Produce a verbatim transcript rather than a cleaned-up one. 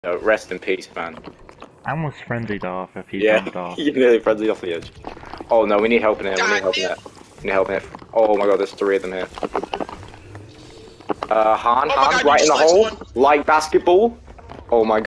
No, rest in peace, man. I almost frenzied off if he Yeah, jumped off. you nearly frenzied off the edge. Oh no, we need help in here. We need help in here. We need help in here. Oh my god, there's three of them here. Uh, Han, Oh my Han, god, you right in just the sliced hole, one. like basketball. Oh my